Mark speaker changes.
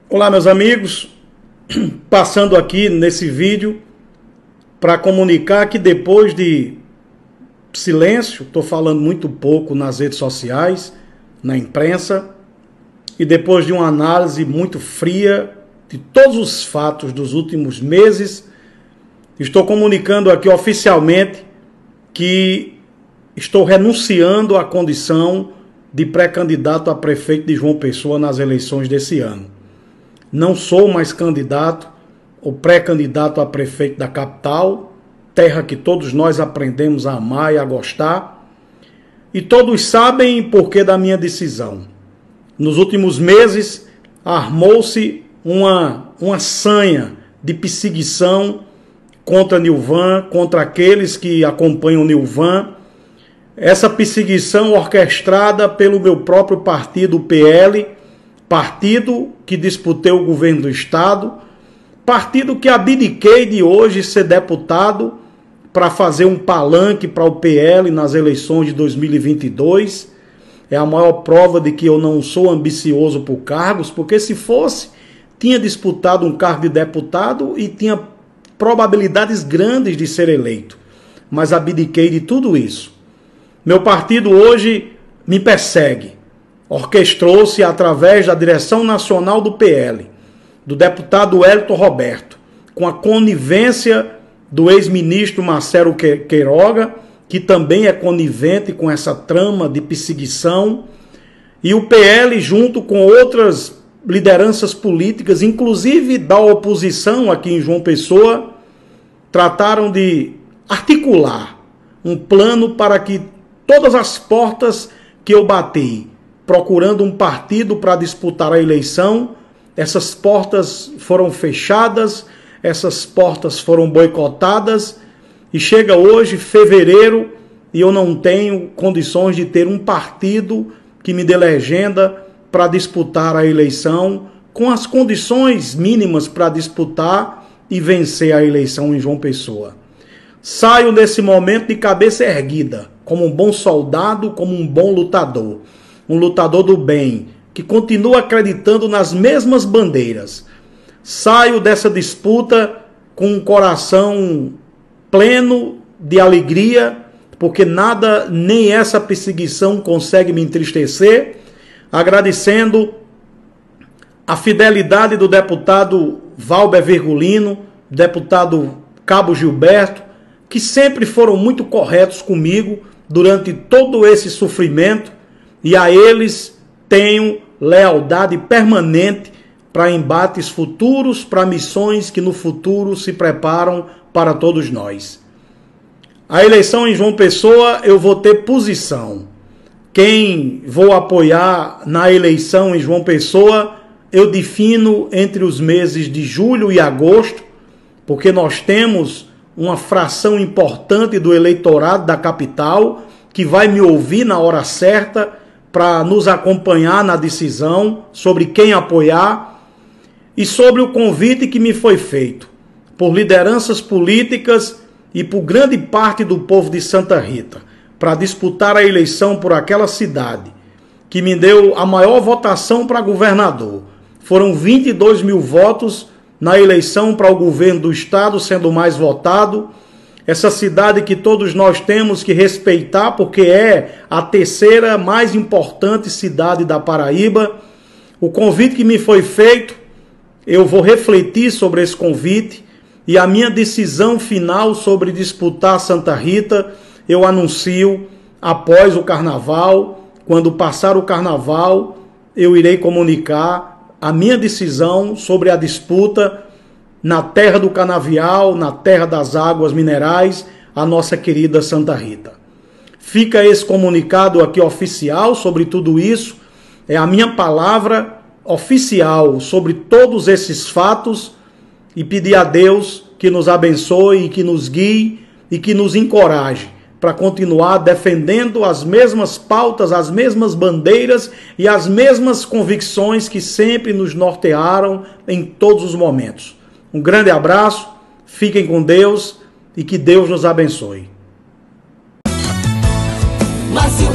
Speaker 1: Olá, meus amigos, passando aqui nesse vídeo para comunicar que depois de silêncio, estou falando muito pouco nas redes sociais, na imprensa, e depois de uma análise muito fria de todos os fatos dos últimos meses, estou comunicando aqui oficialmente que estou renunciando à condição de pré-candidato a prefeito de João Pessoa nas eleições desse ano. Não sou mais candidato ou pré-candidato a prefeito da capital, terra que todos nós aprendemos a amar e a gostar. E todos sabem por que da minha decisão. Nos últimos meses, armou-se uma sanha de perseguição contra Nilvan, contra aqueles que acompanham Nilvan. Essa perseguição orquestrada pelo meu próprio partido, o PL, partido que disputei o governo do estado, partido que abdiquei de hoje ser deputado para fazer um palanque para o PL nas eleições de 2022. É a maior prova de que eu não sou ambicioso por cargos, porque se fosse, tinha disputado um cargo de deputado e tinha probabilidades grandes de ser eleito. Mas abdiquei de tudo isso. Meu partido hoje me persegue. Orquestrou-se através da direção nacional do PL, do deputado Wellington Roberto, com a conivência do ex-ministro Marcelo Queiroga, que também é conivente com essa trama de perseguição, e o PL, junto com outras lideranças políticas, inclusive da oposição aqui em João Pessoa, trataram de articular um plano para que todas as portas que eu bati, procurando um partido para disputar a eleição, essas portas foram fechadas, essas portas foram boicotadas, e chega hoje, fevereiro, e eu não tenho condições de ter um partido que me dê legenda para disputar a eleição, com as condições mínimas para disputar e vencer a eleição em João Pessoa. Saio nesse momento de cabeça erguida, como um bom soldado, como um bom lutador. Um lutador do bem, que continua acreditando nas mesmas bandeiras. Saio dessa disputa com um coração pleno de alegria, porque nada, nem essa perseguição consegue me entristecer, agradecendo a fidelidade do deputado Valber Virgulino, deputado Cabo Gilberto, que sempre foram muito corretos comigo durante todo esse sofrimento, e a eles tenho lealdade permanente para embates futuros, para missões que no futuro se preparam para todos nós. A eleição em João Pessoa eu vou ter posição. Quem vou apoiar na eleição em João Pessoa eu defino entre os meses de julho e agosto, porque nós temos uma fração importante do eleitorado da capital que vai me ouvir na hora certa para nos acompanhar na decisão sobre quem apoiar e sobre o convite que me foi feito por lideranças políticas e por grande parte do povo de Santa Rita para disputar a eleição por aquela cidade que me deu a maior votação para governador. Foram 22 mil votos na eleição para o governo do estado, sendo o mais votado. Essa cidade que todos nós temos que respeitar, porque é a terceira mais importante cidade da Paraíba. O convite que me foi feito, eu vou refletir sobre esse convite e a minha decisão final sobre disputar Santa Rita, eu anuncio após o carnaval. Quando passar o carnaval, eu irei comunicar a minha decisão sobre a disputa na terra do canavial, na terra das águas minerais, a nossa querida Santa Rita. Fica esse comunicado aqui oficial sobre tudo isso, é a minha palavra oficial sobre todos esses fatos e pedir a Deus que nos abençoe e que nos guie e que nos encoraje para continuar defendendo as mesmas pautas, as mesmas bandeiras e as mesmas convicções que sempre nos nortearam em todos os momentos. Um grande abraço, fiquem com Deus e que Deus nos abençoe.